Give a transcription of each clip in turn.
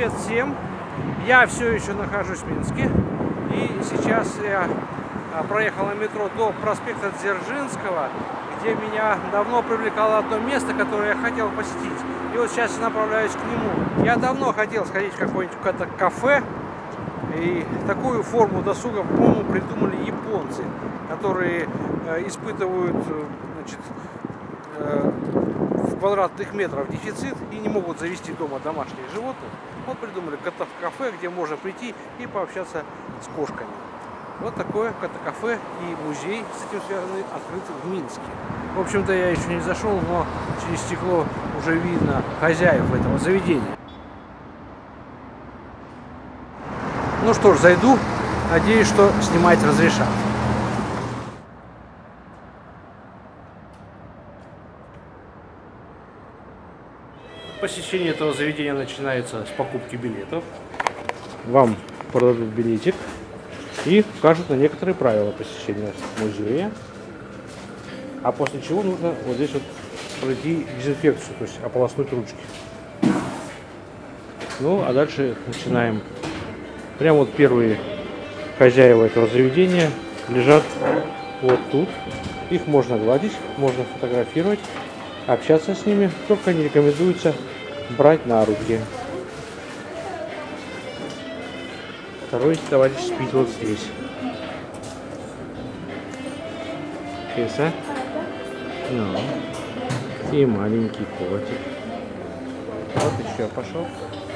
Привет всем! Я все еще нахожусь в Минске. И сейчас я проехал на метро до проспекта Дзержинского, где меня давно привлекало одно место, которое я хотел посетить. И вот сейчас направляюсь к нему. Я давно хотел сходить в какое-нибудь кафе. И такую форму досуга, по-моему, придумали японцы, которые испытывают, значит, в квадратных метрах дефицит и не могут завести дома домашних животных. Вот придумали кафе, где можно прийти и пообщаться с кошками. Вот такое кафе и музей с этим связанный открыт в Минске. В общем-то, я еще не зашел, но через стекло уже видно хозяев этого заведения. Ну что ж, зайду. Надеюсь, что снимать разрешат. Посещение этого заведения начинается с покупки билетов. Вам продадут билетик и укажут на некоторые правила посещения музея. А после чего нужно вот здесь вот пройти дезинфекцию, то есть ополоснуть ручки. Ну, а дальше начинаем. Прямо вот первые хозяева этого заведения лежат вот тут. Их можно гладить, можно фотографировать, общаться с ними, только не рекомендуется брать на руки. Второй товарищ спит вот здесь. Киса. Ну. И маленький котик. Вот еще пошел.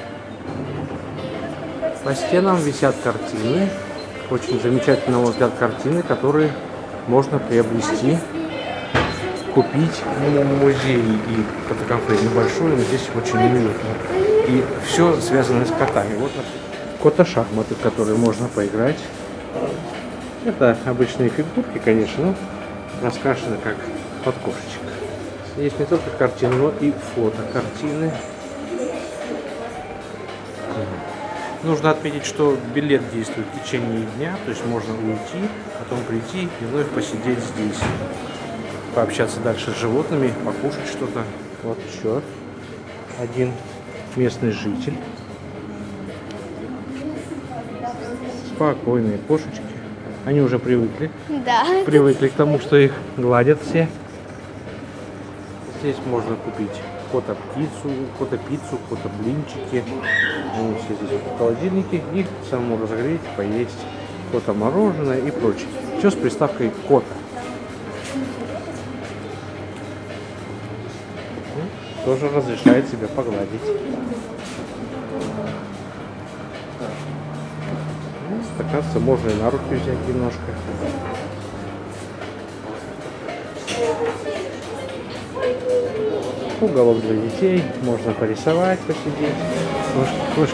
По стенам висят картины. Очень замечательного взгляд картины, которые можно приобрести, купить в музее и кафе небольшое, но здесь очень уютно. И все связано с котами. Вот кота-шахматы, в которые можно поиграть. Это обычные фигурки, конечно, но раскрашены как под кошечек. Есть не только картины, но и фотокартины. Нужно отметить, что билет действует в течение дня, то есть можно уйти, потом прийти и вновь посидеть здесь. Пообщаться дальше с животными, покушать что-то. Вот еще один местный житель. Спокойные кошечки. Они уже привыкли. Да. Привыкли к тому, что их гладят все. Здесь можно купить кота-пиццу, кота-блинчики. Они все здесь в холодильнике. И самому разогреть, поесть кота-мороженое и прочее. Все с приставкой кота. Тоже разрешает себя погладить. Оказывается, можно и на руки взять немножко. Уголок для детей. Можно порисовать, посидеть. Кошки.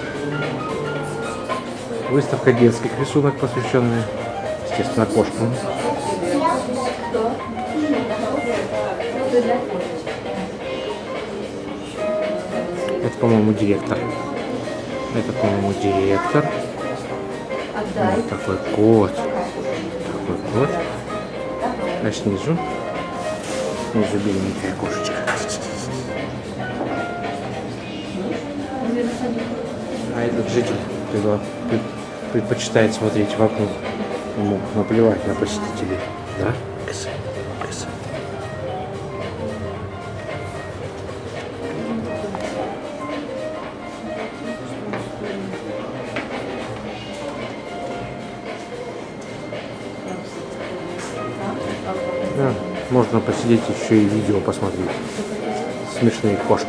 Выставка детских рисунок, посвященная, естественно, кошкам. Это, по-моему, директор. Вот такой кот. А снизу беленькая кошечка. А этот житель предпочитает смотреть в окно. Ему наплевать на посетителей. Да? Кыса. Да, можно посидеть еще и видео посмотреть. Смешные кошки.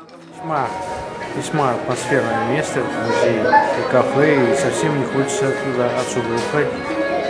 Весьма атмосферное место, музей и кафе, и совсем не хочется отсюда уходить.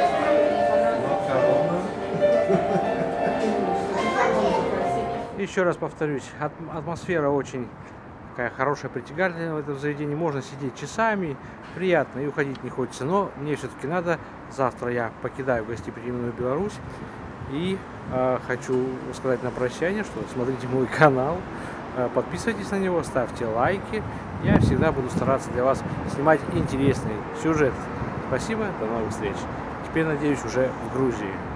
Еще раз повторюсь, атмосфера очень такая хорошая, притягательная в этом заведении. Можно сидеть часами, приятно, и уходить не хочется. Но мне все-таки надо. Завтра я покидаю гостеприимную Беларусь. И хочу сказать на прощание, что смотрите мой канал, подписывайтесь на него, ставьте лайки. Я всегда буду стараться для вас снимать интересный сюжет. Спасибо, до новых встреч. Теперь, надеюсь, уже в Грузии.